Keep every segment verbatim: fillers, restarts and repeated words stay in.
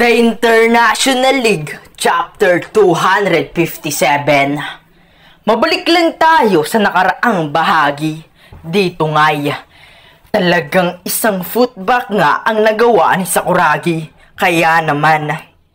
International League Chapter two fifty-seven. Mabalik lang tayo sa nakaraang bahagi. Dito nga'y talagang isang footback nga ang nagawa ni Sakuragi. Kaya naman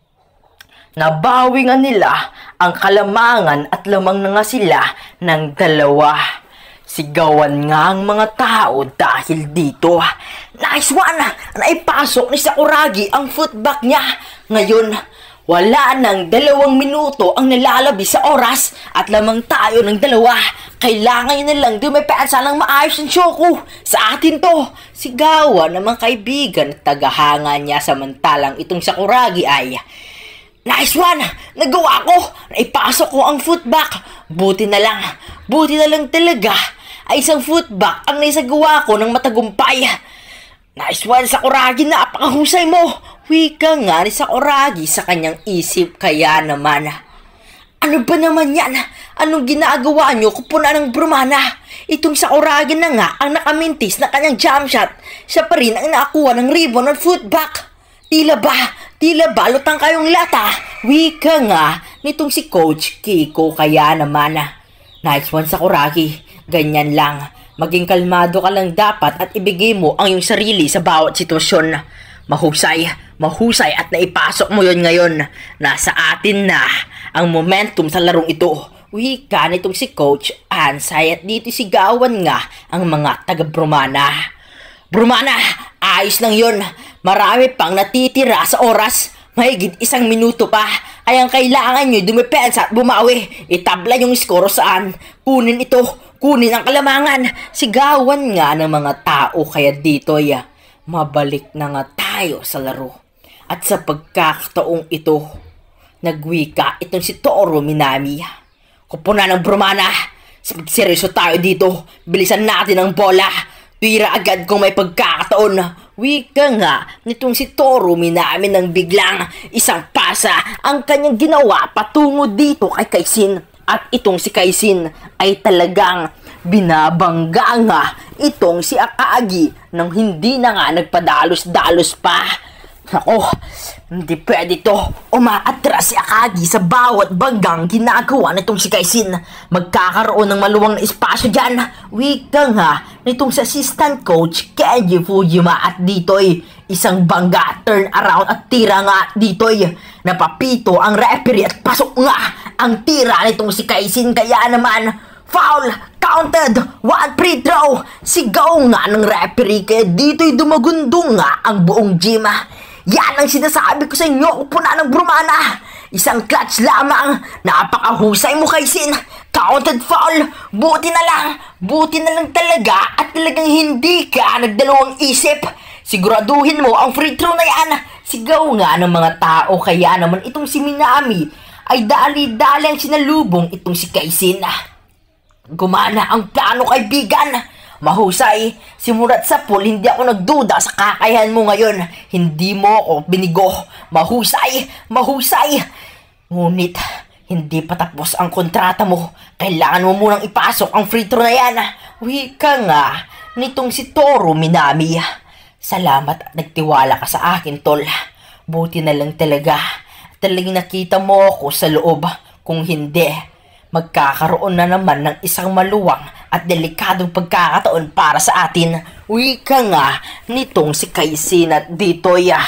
nabawi nga nila ang kalamangan at lamang na nga sila ng dalawa. Sigawan nga ang mga tao dahil dito. Nice one! Naipasok ni Sakuragi ang footback niya. Ngayon, wala nang dalawang minuto ang nalalabi sa oras at lamang tayo ng dalawa. Kailangan nyo na lang dumepensa ng maayos ng Shoku. Sa atin to. Sigawan ng mga kaibigan at tagahanga niya samantalang itong Sakuragi ay nice one! Nagawa ko! Naipasok ko ang footback. Buti na lang. Buti na lang talaga ay isang footback ang naisagawa ko ng matagumpay. Nice one, Sakuragi! Napakahusay mo! Wika nga ni Sakuragi sa kanyang isip. Kaya naman, ano ba naman yan? Anong ginagawa nyo kupuna ng brumana? Itong Sakuragi na nga ang nakamintis na kanyang jump shot. Siya pa rin ang nakakuha ng ribbon at footback. Tila ba? Tila ba lutang kayong lata? Wika nga nitong si Coach Kiko. Kaya naman, nice one, Sakuragi. Ganyan lang. Maging kalmado ka lang dapat at ibigay mo ang iyong sarili sa bawat sitwasyon. Mahusay, mahusay at naipasok mo yon ngayon. Nasa atin na ang momentum sa larong ito. Wika nitong si Coach Ansay at dito sigawan nga ang mga taga-Brumana. Brumana, ayos lang yon. Marami pang natitira sa oras. Mahigit isang minuto pa. Ay ang kailangan nyo dumepensa at bumawi. Itabla yung skoro saan. Kunin ito. Kunin ang kalamangan. Sigawan nga ng mga tao. Kaya dito ya, mabalik na nga tayo sa laro. At sa pagkakataong ito, nagwika itong si Toru Minami. Kupuna ng Brumana. Seryoso tayo dito. Bilisan natin ang bola. Tira agad kung may pagkakataon. Wika nga nitong si Toru Minami nang biglang isang pasa ang kanyang ginawa patungo dito kay Kaisin. At itong si Kaisin ay talagang binabangga nga itong si Akagi nang hindi na nga nagpadalos-dalos pa. Ako, hindi pwede to. Umaatras si Akagi sa bawat banggang ginagawa nitong si Kaisin. Magkakaroon ng maluwang na espasyo dyan. Wika nga nitong si assistant coach Kenji Fujima at dito'y isang bangga, turn around at tira nga dito'y napapito ang referee at pasok nga ang tira nitong si Kaisin. Kaya naman, foul, counted, one free throw. Sigaw nga ng referee kaya dito'y dumagundong nga ang buong gym. Yan ang sinasabi ko sa inyo, kupuna ng Brumana. Isang clutch lamang. Napakahusay mo, Kaisin. Counted foul. Buti na lang. Buti na lang talaga at talagang hindi ka nagdalawang isip. Siguraduhin mo ang free throw na yan. Sigaw nga ng mga tao. Kaya naman itong si Minami ay dali-dali ang sinalubong itong si Kaisin. Gumana ang plano, kaibigan. Mahusay, simulat sa pool, hindi ako nagduda sa kakayahan mo ngayon. Hindi mo ako binigo. Mahusay, mahusay. Ngunit, hindi pa tapos ang kontrata mo. Kailangan mo munang ipasok ang free throw na yan. Wika nga nitong si Toru Minami. Salamat at nagtiwala ka sa akin, tol. Buti na lang talaga. Talagang nakita mo ako sa loob. Kung hindi, magkakaroon na naman ng isang maluwang at delikadong pagkakataon para sa atin. Wika nga nitong si Kaisin at dito ya.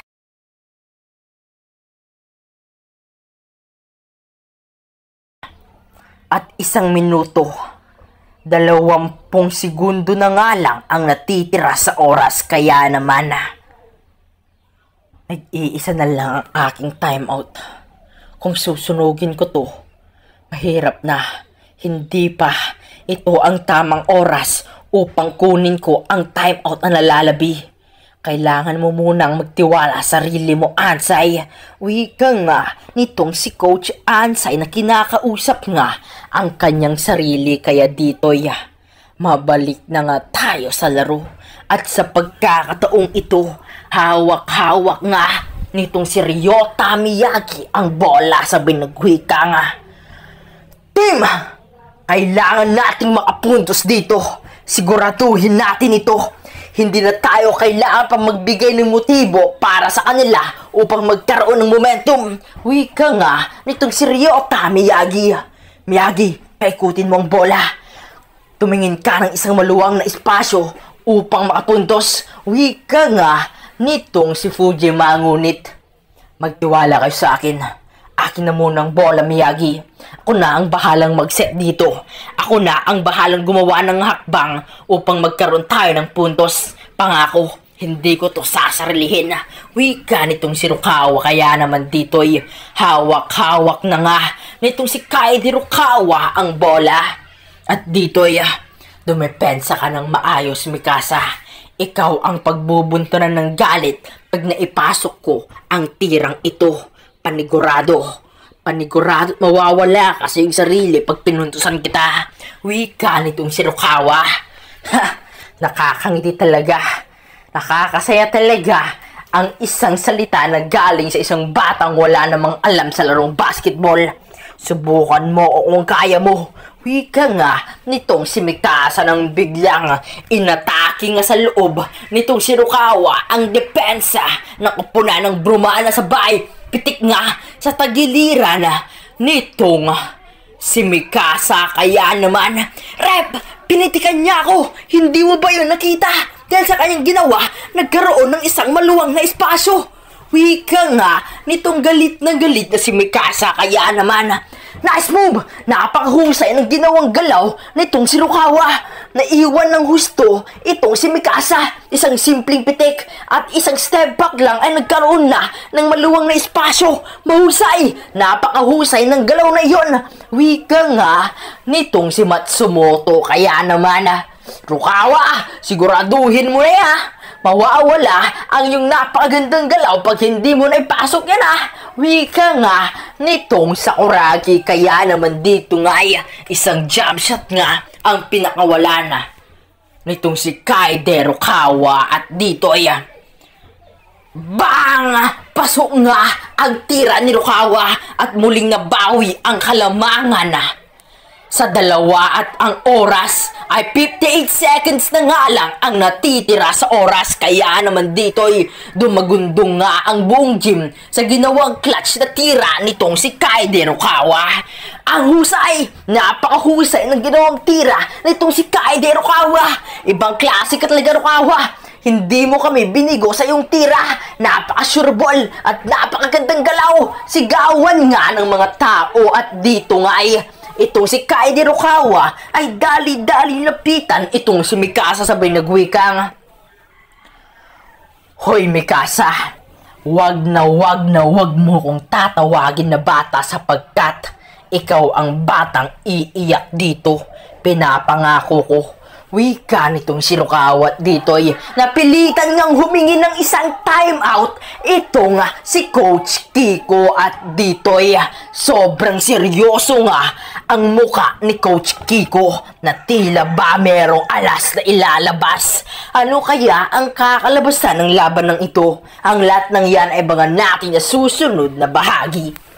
At isang minuto, dalawampung segundo na nga lang ang natitira sa oras. Kaya naman, nag-iisa na lang ang aking timeout. Kung susunugin ko to, mahirap na. Hindi pa ito ang tamang oras upang kunin ko ang timeout na nalalabi. Kailangan mo munang magtiwala sa sarili mo, Ansay. Wika nga nitong si Coach Ansay na kinakausap nga ang kanyang sarili. Kaya dito ya, mabalik na nga tayo sa laro. At sa pagkakataong ito, hawak-hawak nga nitong si Ryota Miyagi ang bola. Sabi nagwika nga, team, kailangan nating makapuntos dito. Siguraduhin natin ito. Hindi na tayo kailangan pang magbigay ng motibo para sa kanila upang magkaroon ng momentum. Wika nga nitong si Ryota, Miyagi. Miyagi, paikutin mo ang bola. Tumingin ka ng isang maluwang na espasyo upang makapuntos. Wika nga nitong si Fujima, ngunit magtiwala kayo sa akin. Akin na muna ang bola, Miyagi. Ako na ang bahalang mag-set dito. Ako na ang bahalang gumawa ng hakbang upang magkaroon tayo ng puntos. Pangako, hindi ko to sasarilihin. Wika nitong si Rukawa, kaya naman dito'y hawak-hawak na nga nitong si Kaede Rukawa ang bola. At dito'y dumepensa ka ng maayos, Mikasa. Ikaw ang pagbubuntunan ng galit pag naipasok ko ang tirang ito. Panigurado. Panigurado at mawawala kasi yung sarili pag pinuntusan kita. Wika nitong si Rukawa. Ha! Nakakangiti talaga. Nakakasaya talaga ang isang salita na galing sa isang batang wala namang alam sa larong basketball. Subukan mo kung kaya mo. Wika nga nitong si Mikasa nang biglang inatake nga sa loob nitong si Rukawa ang depensa ng kupunan ng Brumana sa bay. Pitik nga sa tagiliran nitong si Mikasa, kaya naman, Rep, pinitikan niya ako. Hindi mo ba yun nakita? Dahil sa kanyang ginawa, nagkaroon ng isang maluwang na espasyo. Wika nga nitong galit na galit na si Mikasa, kaya naman, nice move! Napakahusay ng ginawang galaw nitong si Rukawa. Naiwan ng husto itong si Mikasa. Isang simpleng pitik at isang step back lang ay nagkaroon na ng maluwang na espasyo. Mahusay! Napakahusay ng galaw na iyon. Wika nga nitong si Matsumoto, kaya naman, Rukawa, siguraduhin mo na ya. Mawawala ang iyong napakagandang galaw pag hindi mo na ipasok yan ah. Wika nga nitong Sakuragi, kaya naman dito nga ay isang jump shot nga ang pinakawala na nitong si Kaede Rukawa. At dito ay bang! Pasok nga ang tira ni Rukawa at muling nabawi ang kalamangan na sa dalawa, at ang oras ay fifty-eight seconds na nga lang ang natitira sa oras. Kaya naman dito'y dumagundong nga ang buong gym sa ginawang clutch na tira nitong si Kaede Rukawa. Ang husay! Napakahusay ng ginawang tira nitong si Kaede Rukawa. Ibang klase ka talaga, Rukawa. Hindi mo kami binigo sa iyong tira. Napaka-sureball at napakagandang galaw. Sigawan nga ng mga tao. At dito nga ay itong si Kaede Rukawa ay dali-dali lapitan itong si Mikasa, sabay nagwikang, Hoy Mikasa, wag na wag na wag mo kong tatawagin na bata sapagkat ikaw ang batang iiyak dito. Pinapangako ko. Wika nitong si Rukawa dito'y napilitan ngang humingi ng isang timeout itong si Coach Kiko. At dito'y sobrang seryoso nga ang muka ni Coach Kiko na tila ba merong alas na ilalabas. Ano kaya ang kakalabasan ng laban ng ito? Ang lahat ng yan ay abangan natin sa susunod na bahagi.